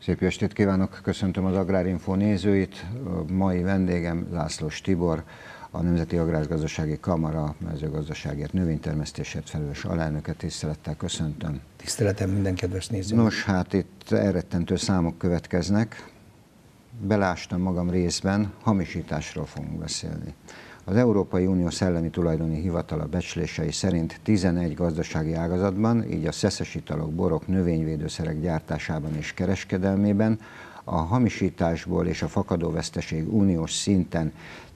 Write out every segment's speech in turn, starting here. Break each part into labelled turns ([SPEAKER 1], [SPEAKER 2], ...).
[SPEAKER 1] Szép estét kívánok, köszöntöm az Agrárinfo nézőit. A mai vendégem Lászlós Tibor, a Nemzeti Agrárgazdasági Kamara mezőgazdaságért, növénytermesztésért felelős alelnöket, tisztelettel köszöntöm.
[SPEAKER 2] Tiszteletem minden kedves néző.
[SPEAKER 1] Nos, hát itt elrettentő számok következnek. Belástam magam részben, hamisításról fogunk beszélni. Az Európai Unió Szellemi Tulajdoni Hivatala becslései szerint 11 gazdasági ágazatban, így a szeszes italok, borok, növényvédőszerek gyártásában és kereskedelmében a hamisításból és a fakadóveszteség uniós szinten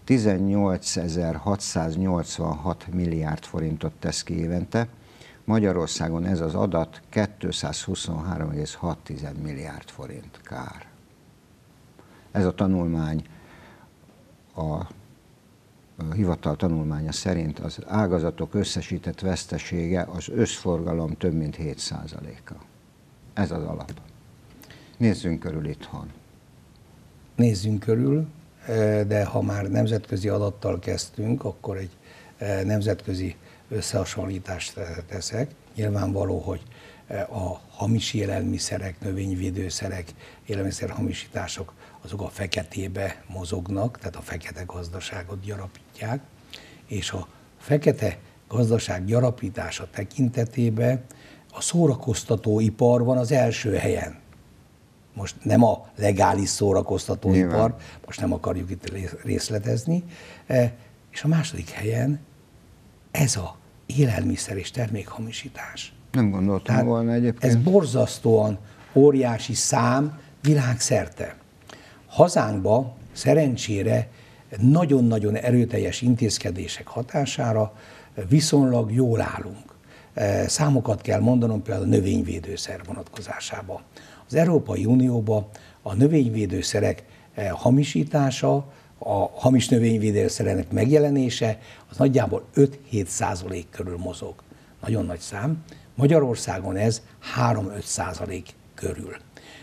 [SPEAKER 1] 18.686 milliárd forintot tesz ki évente. Magyarországon ez az adat 223,6 milliárd forint kár. Ez a tanulmány, a hivatal tanulmánya szerint az ágazatok összesített vesztesége az összforgalom több mint 7%-a. Ez az alap. Nézzünk körül itthon.
[SPEAKER 2] Nézzünk körül, de ha már nemzetközi adattal kezdtünk, akkor egy nemzetközi összehasonlítást teszek. Nyilvánvaló, hogy a hamis élelmiszerek, növényvédőszerek, élelmiszerhamisítások azok a feketébe mozognak, tehát a fekete gazdaságot gyarapítják, és a fekete gazdaság gyarapítása tekintetében a szórakoztatóipar van az első helyen. Most nem a legális szórakoztatóipar, most nem akarjuk itt részletezni, és a második helyen ez a élelmiszer és termékhamisítás.
[SPEAKER 1] Nem gondoltam volna egyébként.
[SPEAKER 2] Ez borzasztóan óriási szám világszerte. Hazánkban szerencsére nagyon-nagyon erőteljes intézkedések hatására viszonylag jól állunk. Számokat kell mondanom például a növényvédőszer vonatkozásában. Az Európai Unióban a növényvédőszerek hamisítása, a hamis növényvédőszerek megjelenése az nagyjából 5-7% körül mozog. Nagyon nagy szám. Magyarországon ez 3-5% körül.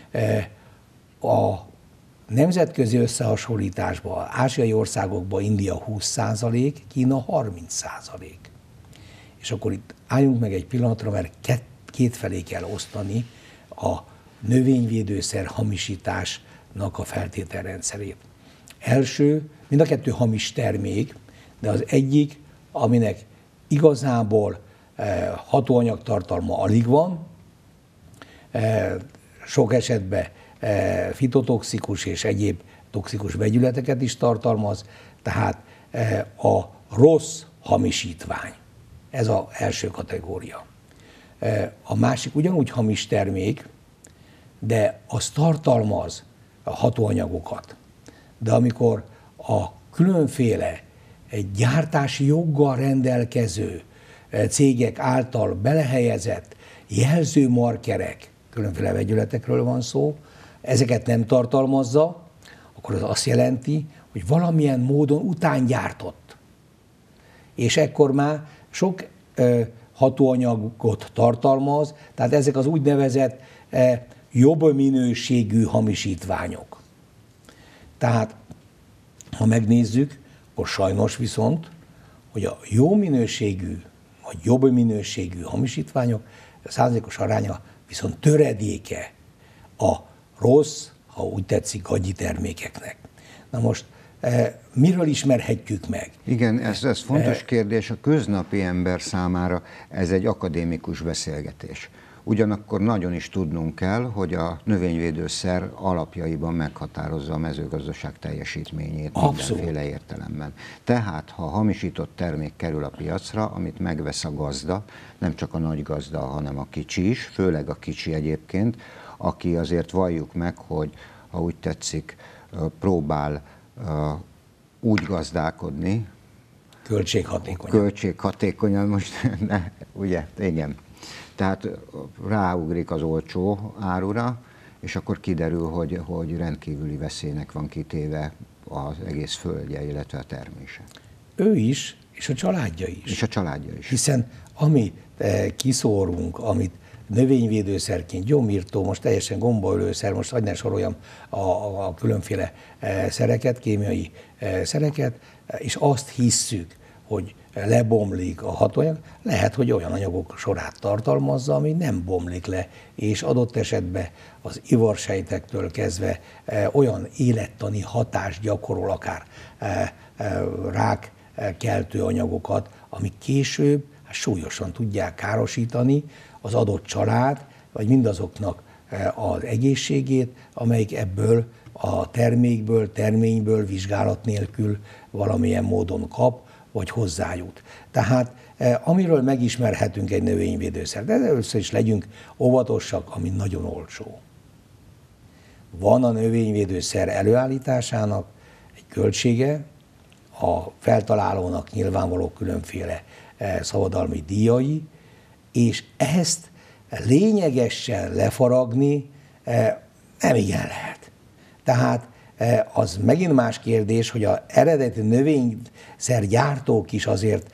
[SPEAKER 2] A nemzetközi összehasonlításban, ázsiai országokban India 20%, Kína 30%. És akkor itt álljunk meg egy pillanatra, mert kétfelé kell osztani a növényvédőszer hamisításnak a feltételrendszerét. Első, mind a kettő hamis termék, de az egyik, aminek igazából hatóanyagtartalma alig van, sok esetben fitotoxikus és egyéb toxikus vegyületeket is tartalmaz, tehát a rossz hamisítvány. Ez az első kategória. A másik ugyanúgy hamis termék, de az tartalmaz a hatóanyagokat. De amikor a különféle gyártási joggal rendelkező cégek által belehelyezett jelzőmarkerek, különféle vegyületekről van szó, ezeket nem tartalmazza, akkor az azt jelenti, hogy valamilyen módon utángyártott. És ekkor már sok hatóanyagot tartalmaz, tehát ezek az úgynevezett jobb minőségű hamisítványok. Tehát, ha megnézzük, akkor sajnos viszont, hogy a jó minőségű, vagy jobb minőségű hamisítványok százalékos aránya viszont töredéke a rossz, ha úgy tetszik, gagyi termékeknek. Na most miről ismerhetjük meg?
[SPEAKER 1] Igen, ez fontos kérdés. A köznapi ember számára ez egy akadémikus beszélgetés. Ugyanakkor nagyon is tudnunk kell, hogy a növényvédőszer alapjaiban meghatározza a mezőgazdaság teljesítményét mindenféle értelemben. Tehát, ha hamisított termék kerül a piacra, amit megvesz a gazda, nem csak a nagy gazda, hanem a kicsi is, főleg a kicsi egyébként, aki azért valljuk meg, hogy ha úgy tetszik, próbál úgy gazdálkodni, költséghatékonyan most, ugye, igen. Tehát ráugrik az olcsó árura, és akkor kiderül, hogy rendkívüli veszélynek van kitéve az egész földje, illetve a termése.
[SPEAKER 2] Ő is, és a családja is.
[SPEAKER 1] És a családja is.
[SPEAKER 2] Hiszen amit kiszórunk, amit növényvédőszerként, gyomírtó, most teljesen gombaölőszer, most hadd ne soroljam a különféle szereket, kémiai szereket, és azt hisszük, hogy lebomlik a hatóanyag, lehet, hogy olyan anyagok sorát tartalmazza, ami nem bomlik le, és adott esetben az ivarsejtektől kezdve olyan élettani hatást gyakorol, akár rákkeltő anyagokat, amik később súlyosan tudják károsítani az adott család, vagy mindazoknak az egészségét, amelyik ebből a terményből vizsgálat nélkül valamilyen módon kap, vagy hozzájut. Tehát amiről megismerhetünk egy növényvédőszert, de először is legyünk óvatosak, ami nagyon olcsó. Van a növényvédőszer előállításának egy költsége, a feltalálónak nyilvánvaló különféle szabadalmi díjai, és ezt lényegesen lefaragni nem igen lehet. Tehát az megint más kérdés, hogy az eredeti növényszergyártók is azért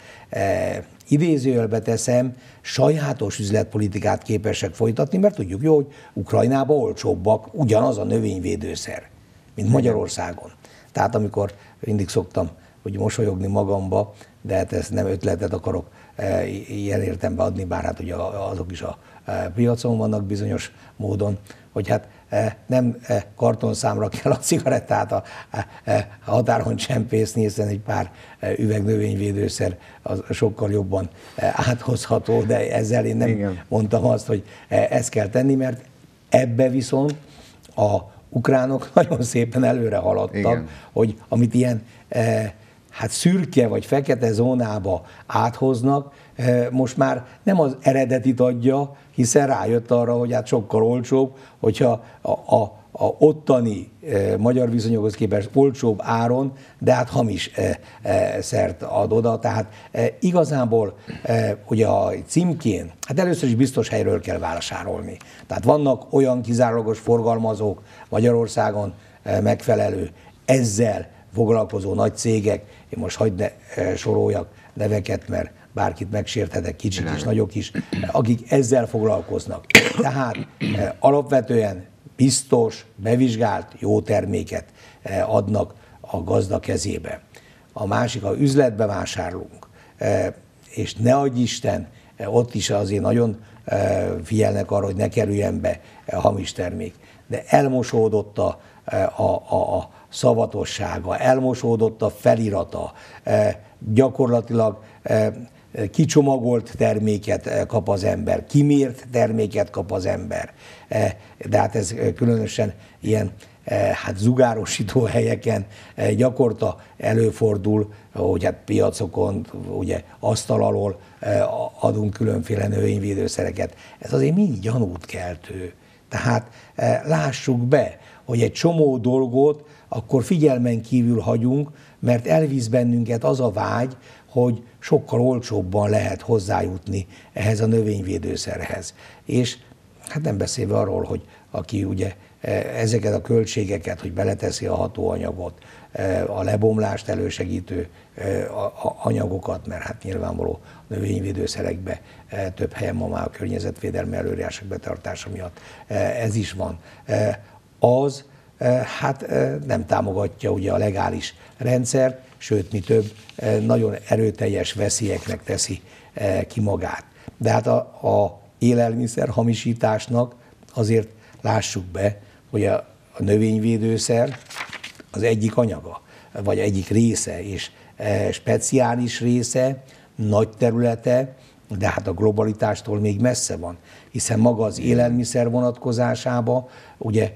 [SPEAKER 2] idézőjelbe teszem, sajátos üzletpolitikát képesek folytatni, mert tudjuk jó, hogy Ukrajnában olcsóbbak ugyanaz a növényvédőszer, mint Magyarországon. Tehát amikor mindig szoktam hogy mosolyogni magamba, de hát ezt nem ötletet akarok ilyen értelemben adni, bár hát ugye azok is a piacon vannak bizonyos módon, hogy hát nem kartonszámra kell a cigarettát a határon csempészni, hiszen egy pár üveg növényvédőszer az sokkal jobban áthozható, de ezzel én nem mondtam azt, hogy ezt kell tenni, mert ebbe viszont a ukránok nagyon szépen előre haladtak, hogy amit ilyen hát szürke vagy fekete zónába áthoznak, most már nem az eredetit adja, hiszen rájött arra, hogy hát sokkal olcsóbb, hogyha a ottani magyar viszonyokhoz képest olcsóbb áron, de hát hamis szert ad oda. Tehát igazából ugye a címkén, hát először is biztos helyről kell vásárolni. Tehát vannak olyan kizárólagos forgalmazók Magyarországon megfelelő ezzel foglalkozó nagy cégek, én most hagyd ne soroljak neveket, mert bárkit megsérthetek, kicsik is, nagyok is, akik ezzel foglalkoznak. Tehát alapvetően biztos, bevizsgált, jó terméket adnak a gazda kezébe. A másik, ha üzletbe vásárlunk, és ne adj Isten, ott is azért nagyon figyelnek arra, hogy ne kerüljen be hamis termék. De elmosódott a szavatossága, elmosódott a felirata, gyakorlatilag kicsomagolt terméket kap az ember, kimért terméket kap az ember. De hát ez különösen ilyen hát zugárosító helyeken gyakorta előfordul, hogy hát piacokon, ugye asztal alól adunk különféle növényvédőszereket. Ez azért mind gyanút keltő. Tehát lássuk be, hogy egy csomó dolgot akkor figyelmen kívül hagyunk, mert elvisz bennünket az a vágy, hogy sokkal olcsóbban lehet hozzájutni ehhez a növényvédőszerhez. És hát nem beszélve arról, hogy aki ugye ezeket a költségeket, hogy beleteszi a hatóanyagot, a lebomlást elősegítő anyagokat, mert hát nyilvánvaló növényvédőszerekbe több helyen ma már a környezetvédelmi előírások betartása miatt ez is van. Az hát nem támogatja ugye a legális rendszert, sőt, mi több, nagyon erőteljes veszélyeknek teszi ki magát. De hát a élelmiszer hamisításnak azért lássuk be, hogy a növényvédőszer az egyik anyaga, vagy egyik része, és speciális része, nagy területe, de hát a globalitástól még messze van, hiszen maga az élelmiszer vonatkozásában ugye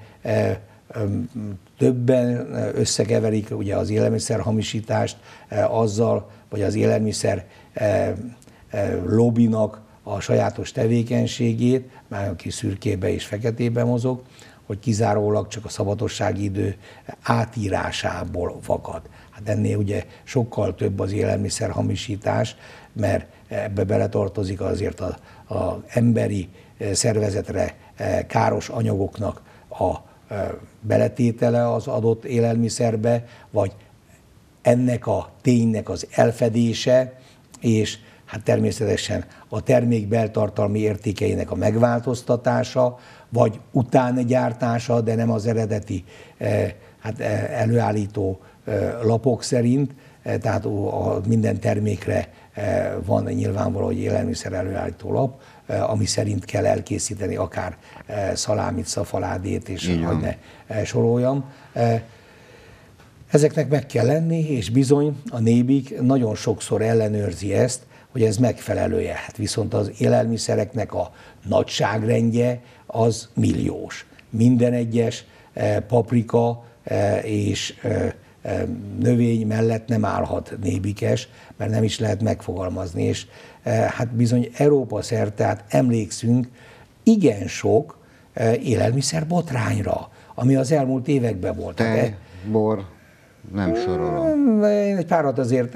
[SPEAKER 2] többen összekeverik ugye az élelmiszer hamisítást azzal, vagy az élelmiszer lobbinak a sajátos tevékenységét, már aki szürkébe és feketébe mozog, hogy kizárólag csak a szabadossági idő átírásából fakad. Hát ennél ugye sokkal több az élelmiszer hamisítás, mert ebbe beletartozik azért az emberi szervezetre káros anyagoknak a beletétele az adott élelmiszerbe, vagy ennek a ténynek az elfedése, és hát természetesen a termék beltartalmi értékeinek a megváltoztatása, vagy utángyártása, de nem az eredeti hát előállító lapok szerint, tehát minden termékre van nyilvánvaló, hogy élelmiszer előállító lap, ami szerint kell elkészíteni akár szalámit, szafaládét, és hogy ne soroljam. Ezeknek meg kell lenni, és bizony a NÉBIK nagyon sokszor ellenőrzi ezt, hogy ez megfelelője. Hát viszont az élelmiszereknek a nagyságrendje az milliós. Minden egyes paprika és növény mellett nem állhat nébikes, mert nem is lehet megfogalmazni. És hát bizony Európa szerte, tehát emlékszünk igen sok élelmiszer botrányra, ami az elmúlt években volt.
[SPEAKER 1] Tej, bor, nem sorolom.
[SPEAKER 2] Én egy párat azért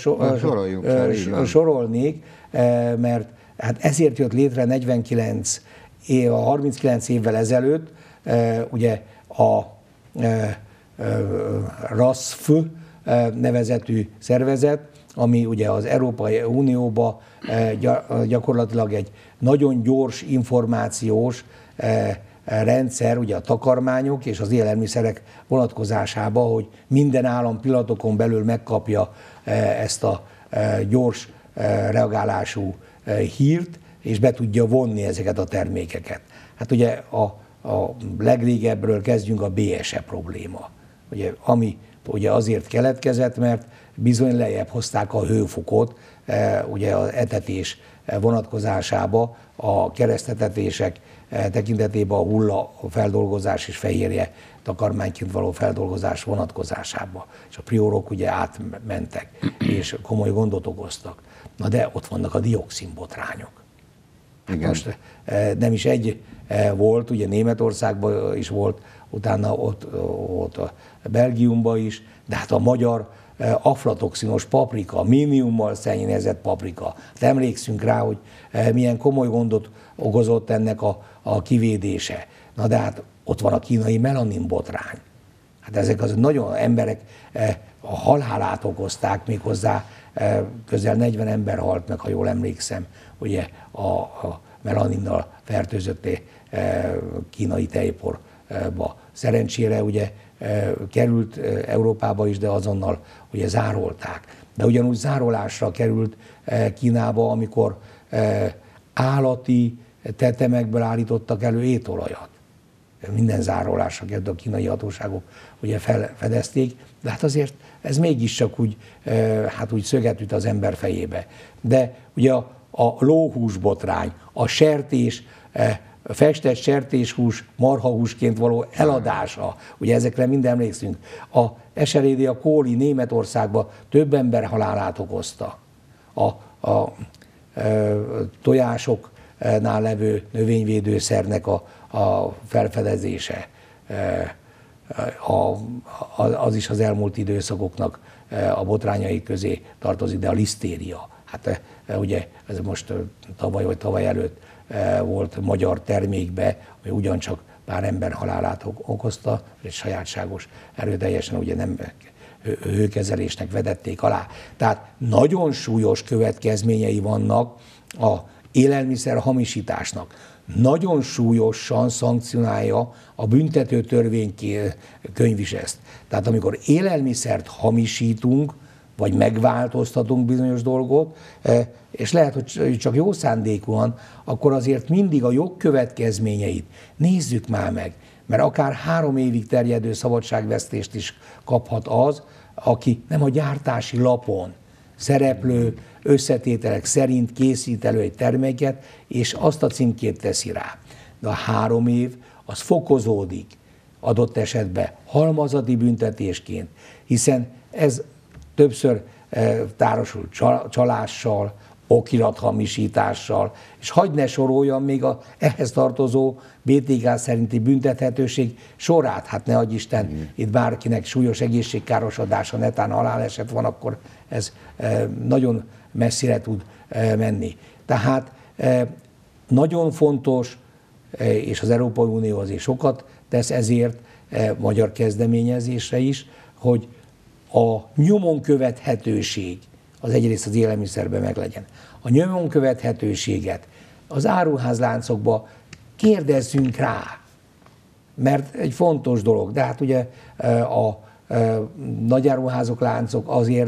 [SPEAKER 2] sorolnék, mert hát ezért jött létre 39 évvel ezelőtt ugye a RASFF nevezetű szervezet, ami ugye az Európai Unióba gyakorlatilag egy nagyon gyors információs rendszer, ugye a takarmányok és az élelmiszerek vonatkozásában, hogy minden állam pillanatokon belül megkapja ezt a gyors reagálású hírt, és be tudja vonni ezeket a termékeket. Hát ugye a legrégebbről kezdjünk, a BSE probléma, ugye, ami ugye azért keletkezett, mert bizony lejjebb hozták a hőfokot, ugye az etetés vonatkozásába, a keresztetetések tekintetében a hullafeldolgozás és fehérje takarmányként való feldolgozás vonatkozásába. És a priorok ugye átmentek, és komoly gondot okoztak. Na de ott vannak a dioxinbotrányok.
[SPEAKER 1] Igen.
[SPEAKER 2] Most nem is egy volt, ugye Németországban is volt, utána ott a Belgiumban is, de hát a magyar aflatoxinos paprika, méniummal szennyezett paprika. Hát emlékszünk rá, hogy milyen komoly gondot okozott ennek a kivédése. Na de hát ott van a kínai melanin botrány. Hát ezek az nagyon emberek a halálát okozták, méghozzá közel 40 ember halt meg, ha jól emlékszem, ugye a melaninnal fertőzött kínai tejporba. Szerencsére ugye került Európába is, de azonnal ugye zárolták. De ugyanúgy zárolásra került Kínába, amikor állati tetemekből állítottak elő étolajat. Minden zárolásra került, a kínai hatóságok ugye felfedezték, de hát azért ez mégiscsak úgy, hát úgy szöget üt az ember fejébe. De ugye a lóhús botrány, a sertés, festett sertéshús marhahúsként való eladása, ugye ezekre mind emlékszünk. A Escherichia coli Németországban több ember halálát okozta. A tojásoknál levő növényvédőszernek a felfedezése, az is az elmúlt időszakoknak a botrányai közé tartozik, de a lisztéria. Hát ugye ez most tavaly vagy tavaly előtt volt magyar termékbe, ami ugyancsak pár ember halálát okozta, egy sajátságos erőteljesen ugye nem hőkezelésnek vedették alá. Tehát nagyon súlyos következményei vannak a élelmiszer hamisításnak. Nagyon súlyosan szankcionálja a büntető törvénykönyv is ezt. Tehát amikor élelmiszert hamisítunk, vagy megváltoztatunk bizonyos dolgot, és lehet, hogy csak jó szándékúan, akkor azért mindig a jogkövetkezményeit nézzük már meg, mert akár 3 évig terjedő szabadságvesztést is kaphat az, aki nem a gyártási lapon szereplő összetételek szerint készít elő egy terméket, és azt a címkét teszi rá. De a 3 év az fokozódik adott esetben halmazati büntetésként, hiszen ez többször tárosul csalással, okirathamisítással, és hadd ne soroljam még ehhez tartozó BTK szerinti büntethetőség sorát. Hát ne adj Isten, itt bárkinek súlyos egészségkárosodása, netán haláleset van, akkor ez nagyon messzire tud menni. Tehát nagyon fontos, és az Európai Unió azért sokat tesz ezért, magyar kezdeményezésre is, hogy a nyomon követhetőség az egyrészt az élelmiszerben meglegyen. A nyomon követhetőséget az áruházláncokba kérdezzünk rá, mert egy fontos dolog. De hát ugye a nagyáruházok, láncok azért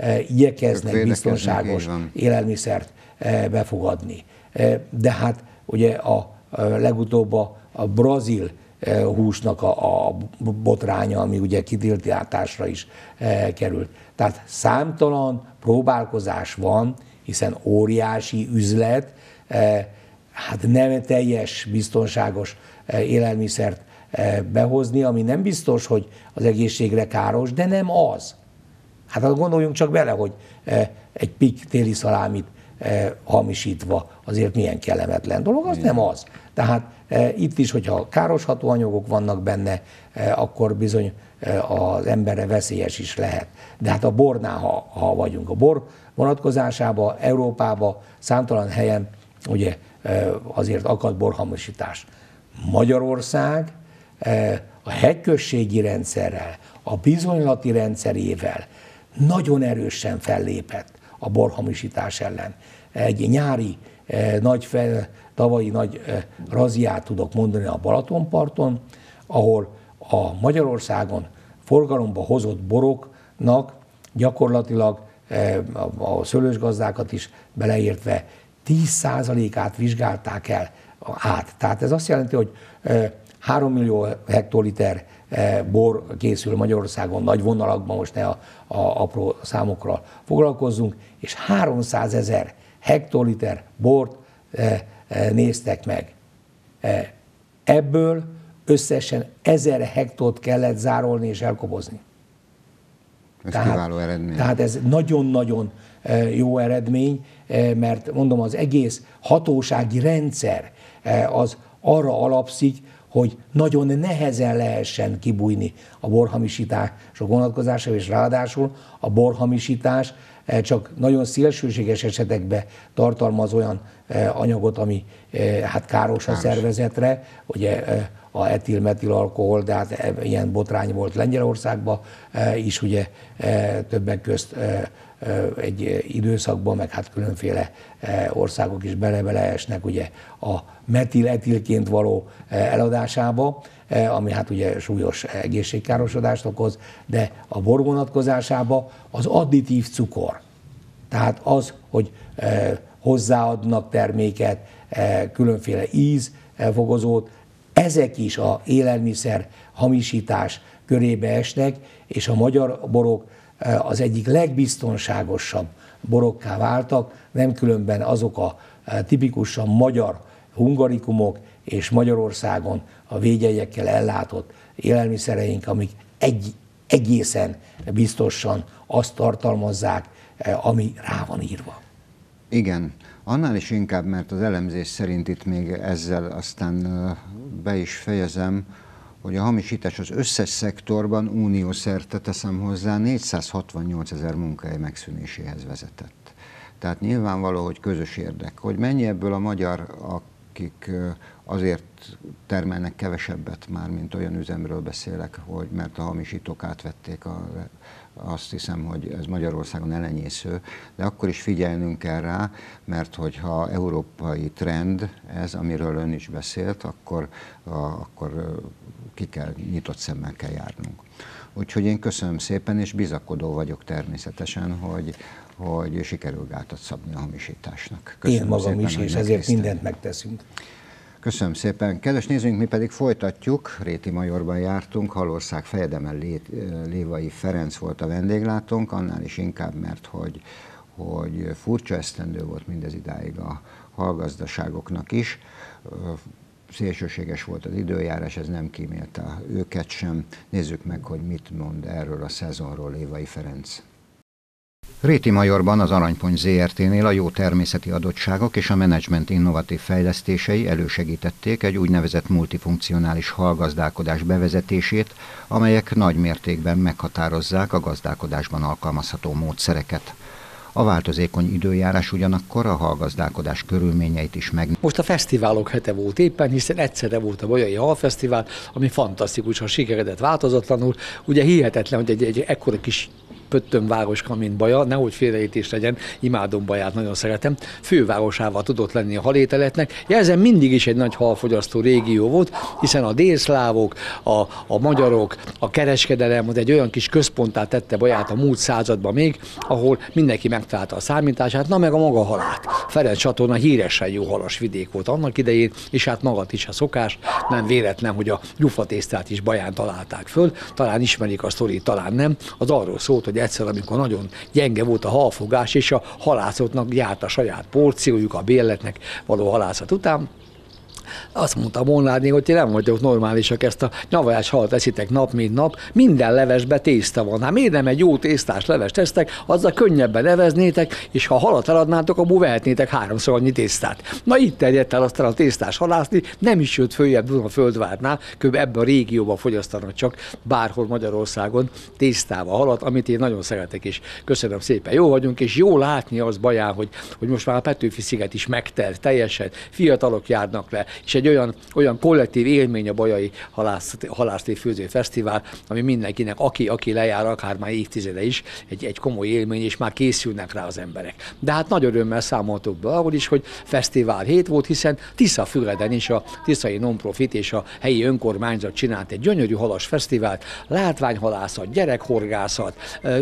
[SPEAKER 2] igyekeznek biztonságos élelmiszert befogadni. De hát ugye a legutóbb a brazil húsnak a botránya, ami ugye kitiltásra is került. Tehát számtalan próbálkozás van, hiszen óriási üzlet, hát nem teljes biztonságos élelmiszert behozni, ami nem biztos, hogy az egészségre káros, de nem az. Hát gondoljunk csak bele, hogy egy pikk téli szalámit hamisítva azért milyen kellemetlen dolog, az nem az. Tehát itt is, hogyha káros hatóanyagok vannak benne, akkor bizony az emberre veszélyes is lehet. De hát a bornál, ha vagyunk, a bor vonatkozásában, Európában számtalan helyen ugye azért akad borhamisítás. Magyarország a hegyközségi rendszerrel, a bizonylati rendszerével nagyon erősen fellépett a borhamisítás ellen. Egy nyári, tavalyi nagy razziát tudok mondani a Balatonparton, ahol a Magyarországon forgalomba hozott boroknak gyakorlatilag a szőlősgazdákat is beleértve 10%-át vizsgálták el át. Tehát ez azt jelenti, hogy 3 millió hektoliter bor készül Magyarországon nagy vonalakban, most ne a apró számokkal foglalkozzunk, és 300 000 hektoliter bort néztek meg. Ebből összesen 1000 hektort kellett zárolni és elkobozni.
[SPEAKER 1] Ez kiváló eredmény.
[SPEAKER 2] Tehát ez nagyon-nagyon jó eredmény, mert mondom, az egész hatósági rendszer az arra alapszik, hogy nagyon nehezen lehessen kibújni a borhamisítások vonatkozása, és ráadásul a borhamisítás csak nagyon szélsőséges esetekben tartalmaz olyan anyagot, ami hát káros a szervezetre, ugye a etil-metilalkohol, de hát ilyen botrány volt Lengyelországban is, ugye többek közt egy időszakban, meg hát különféle országok is bele esnek ugye a metil-etilként való eladásába, ami hát ugye súlyos egészségkárosodást okoz, de a bor vonatkozásában az additív cukor. Tehát az, hogy hozzáadnak terméket, különféle ízfogozót, ezek is a élelmiszer hamisítás körébe esnek, és a magyar borok az egyik legbiztonságosabb borokká váltak, nem különben azok a tipikusan magyar hungarikumok és Magyarországon a védjegyekkel ellátott élelmiszereink, amik egészen biztosan azt tartalmazzák, ami rá van írva.
[SPEAKER 1] Igen, annál is inkább, mert az elemzés szerint itt még ezzel aztán be is fejezem, hogy a hamisítás az összes szektorban uniószerte, teszem hozzá, 468 000 munkahely megszűnéséhez vezetett. Tehát nyilvánvaló, hogy közös érdek. Hogy mennyi ebből a magyar, akik azért termelnek kevesebbet már, mint olyan üzemről beszélek, hogy mert a hamisítók átvették azt hiszem, hogy ez Magyarországon elenyésző, de akkor is figyelnünk kell rá, mert hogyha európai trend ez, amiről ön is beszélt, akkor nyitott szemmel kell járnunk. Úgyhogy én köszönöm szépen, és bizakodó vagyok természetesen, hogy sikerül gátat szabni a hamisításnak. Köszönöm
[SPEAKER 2] én magam
[SPEAKER 1] szépen,
[SPEAKER 2] is, és ezért mindent megteszünk.
[SPEAKER 1] Köszönöm szépen. Kedves nézőink, mi pedig folytatjuk. Rétimajorban jártunk, Hallország fejedelme Lévai Ferenc volt a vendéglátónk, annál is inkább, mert hogy furcsa esztendő volt mindez idáig a hallgazdaságoknak is. Szélsőséges volt az időjárás, ez nem kímélte őket sem. Nézzük meg, hogy mit mond erről a szezonról Lévai Ferenc. Rétimajorban az Aranypont Zrt-nél a jó természeti adottságok és a menedzsment innovatív fejlesztései elősegítették egy úgynevezett multifunkcionális hallgazdálkodás bevezetését, amelyek nagy mértékben meghatározzák a gazdálkodásban alkalmazható módszereket. A változékony időjárás ugyanakkor a hallgazdálkodás körülményeit is meg.
[SPEAKER 3] Most a fesztiválok hete volt éppen, hiszen egyszerre volt a Bolyai Halfesztivál, ami fantasztikusan sikeredett változatlanul. Ugye hihetetlen, hogy egy ekkora kis Pöttömvároska, mint Baja, nehogy félreértés legyen, imádom Baját, nagyon szeretem, fővárosával tudott lenni a halételetnek. Jelzem, mindig is egy nagy halfogyasztó régió volt, hiszen a délszlávok, a magyarok, a kereskedelem, az egy olyan kis központtá tette Baját a múlt században még, ahol mindenki megtalálta a számítását, na meg a maga halát. Ferenc csatorna híresen jó halas vidék volt annak idején, és hát magad is a szokás, nem véletlen, hogy a gyufatésztát is Baján találták föl, talán ismerik a sztorit, talán nem. Az arról szólt, hogy egyszer, amikor nagyon gyenge volt a halfogás, és a halászoknak járt a saját porciójuk a bérletnek való halászat után, azt mondta Molnárné, hogy ti nem vagyok normálisak, ezt a nyavajás halat eszitek nap, mint nap, minden levesbe tészta van. Hát miért nem egy jó tésztás levest tesztek, azzal könnyebben neveznétek, és ha halat eladnátok, abból vehetnétek 3-szor annyi tésztát. Na itt terjedt el aztán a tésztás halászni, nem is jött följebb Dunaföldvárnál, kb. Ebben a régióban fogyasztanak csak bárhol Magyarországon tésztával halat, amit én nagyon szeretek, és köszönöm szépen, jó vagyunk, és jó látni az Baján, hogy most már a Petőfi-sziget is megtelt teljesen, fiatalok járnak le, és egy olyan kollektív élmény a Bajai Halászati Főző Fesztivál, ami mindenkinek, aki lejár, akár már évtizede is, egy komoly élmény, és már készülnek rá az emberek. De hát nagy örömmel számoltuk be arról is, hogy fesztivál hét volt, hiszen Tiszafüreden is a Tiszai Nonprofit és a helyi önkormányzat csinált egy gyönyörű halas fesztivált, látványhalászat, gyerekhorgászat,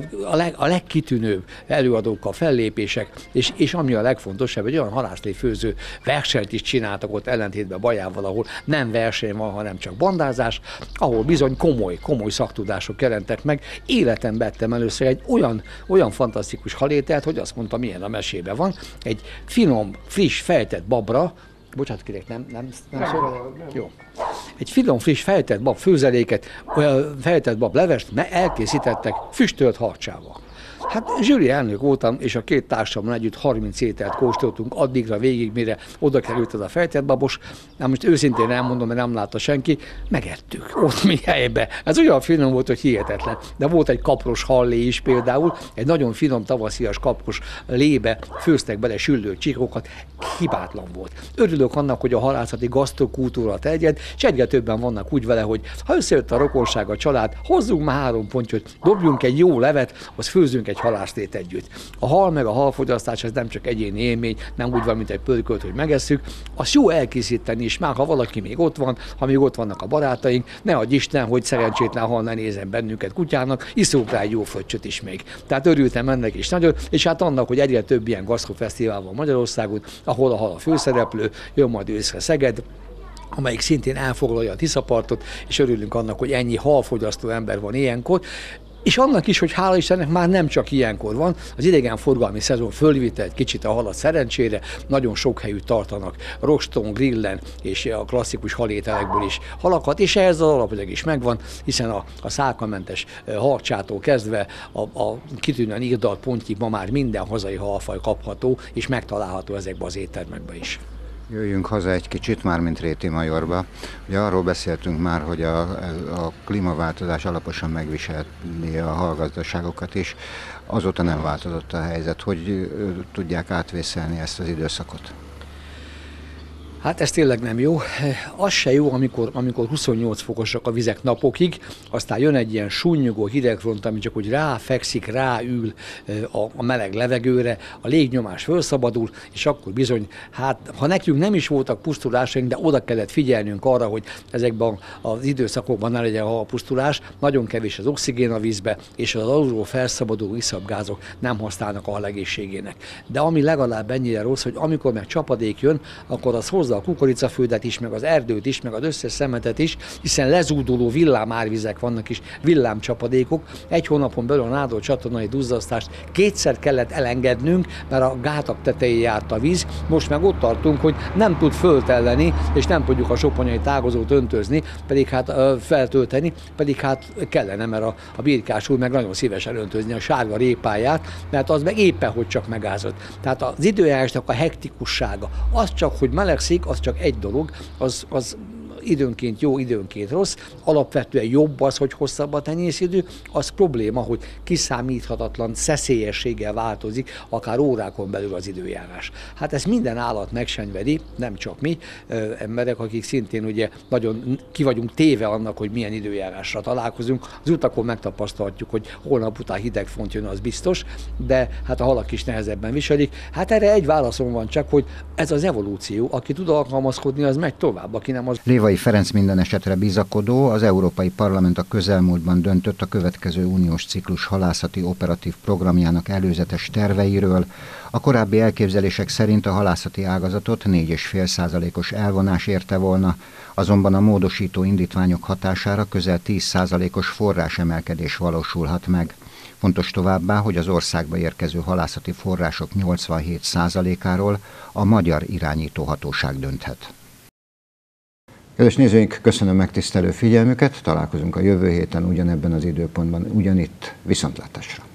[SPEAKER 3] a legkitűnőbb előadókkal fellépések, és ami a legfontosabb, egy olyan halászati főző versenyt is csináltak ott ellentétben Bajával, ahol nem verseny van, hanem csak bandázás, ahol bizony komoly szaktudások jelentek meg. Életemben ettem először egy olyan fantasztikus halételt, hogy azt mondtam, milyen a mesében van. Egy finom, friss, fejtett babra, bocsánat kérek, nem szól? Jó. Egy finom, friss, fejtett bab főzeléket, fejtett bab levest elkészítettek füstölt harcsával. Hát zsűri elnök voltam, és a két társammal együtt 30 ételt kóstoltunk addigra végig, mire oda került az a fejtett babos. Most őszintén elmondom, mert nem látta senki, megettük ott mi helybe. Ez olyan finom volt, hogy hihetetlen. De volt egy kapros hallé is például, egy nagyon finom tavaszias kapros lébe főztek bele süllőtt csíkokat, hibátlan volt. Örülök annak, hogy a halászati gasztrokultúra terjed, és egyre többen vannak úgy vele, hogy ha összejött a rokonság, a család, hozzunk már 3 pontyot, dobjunk egy jó levet, az főzünk egy halászlét együtt. A hal meg a halfogyasztás, ez nem csak egyéni élmény, nem úgy van, mint egy pölkölt, hogy megesszük, azt jó elkészíteni is, már ha valaki még ott van, ha még ott vannak a barátaink, ne adj Isten, hogy szerencsétlen hal ne nézem bennünket kutyának, iszunk rá egy jó fröccsöt is még. Tehát örültem ennek is nagyon, és hát annak, hogy egyre több ilyen gasztrofesztivál van Magyarországon, ahol a hal a főszereplő, jön majd őszre Szeged, amelyik szintén elfoglalja a Tiszapartot, és örülünk annak, hogy ennyi halfogyasztó ember van ilyenkor. És annak is, hogy hála Istennek már nem csak ilyenkor van, az idegenforgalmi szezon fölvitte egy kicsit a halat szerencsére, nagyon sok helyütt tartanak roston, grillen és a klasszikus halételekből is halakat, és ehhez az alapanyag is megvan, hiszen a szálkamentes harcsától kezdve a kitűnően írdalt pontig ma már minden hazai halfaj kapható, és megtalálható ezekben az éttermekben is.
[SPEAKER 1] Jöjjünk haza egy kicsit, már mint Réti-Majorba. Ugye arról beszéltünk már, hogy a klímaváltozás alaposan megviselni a halgazdaságokat is. Azóta nem változott a helyzet. Hogy tudják átvészelni ezt az időszakot?
[SPEAKER 3] Hát ez tényleg nem jó. Az se jó, amikor 28 fokosak a vizek napokig, aztán jön egy ilyen sunnyogó hidegfront, ami csak úgy ráfekszik, ráül a meleg levegőre, a légnyomás felszabadul, és akkor bizony, hát ha nekünk nem is voltak pusztulásaink, de oda kellett figyelnünk arra, hogy ezekben az időszakokban ne legyen halpusztulás, nagyon kevés az oxigén a vízbe, és az alulról felszabaduló iszapgázok nem használnak a hal egészségének. De ami legalább ennyire rossz, hogy amikor meg csapadék jön, akkor az hozza a kukoricaföldet is, meg az erdőt is, meg az összes szemetet is, hiszen lezúduló villámárvizek vannak is, villámcsapadékok. 1 hónapon belül a Nádor csatornai duzzasztást 2-szer kellett elengednünk, mert a gátak tetején járt a víz. Most meg ott tartunk, hogy nem tud föltelleni, és nem tudjuk a soponyai tágozót öntözni, pedig hát feltölteni, pedig hát kellene, mert a Birkás úr meg nagyon szívesen öntözni a sárga répáját, mert az meg éppen, hogy csak megázott. Tehát az időjárásnak a hektikussága, az csak, hogy melegszik, az csak egy dolog, az időnként jó, időnként rossz, alapvetően jobb az, hogy hosszabb a tenyészidő, az probléma, hogy kiszámíthatatlan szeszélyességgel változik, akár órákon belül az időjárás. Hát ez minden állat megszenvedi, nem csak mi, emberek, akik szintén ugye nagyon ki vagyunk téve annak, hogy milyen időjárásra találkozunk. Az utakon megtapasztalhatjuk, hogy holnap után hideg front jön, az biztos, de hát a halak is nehezebben viselik. Hát erre egy válaszom van csak, hogy ez az evolúció, aki tud alkalmazkodni, az megy tovább, aki nem az.
[SPEAKER 1] Lévai Ferenc minden esetre bizakodó, az Európai Parlament a közelmúltban döntött a következő uniós ciklus halászati operatív programjának előzetes terveiről. A korábbi elképzelések szerint a halászati ágazatot 4,5%-os elvonás érte volna, azonban a módosító indítványok hatására közel 10%-os forrásemelkedés valósulhat meg. Fontos továbbá, hogy az országba érkező halászati források 87%-áról a magyar irányítóhatóság dönthet. Kedves nézőink, köszönöm megtisztelő figyelmüket, találkozunk a jövő héten ugyanebben az időpontban, ugyanitt, viszontlátásra!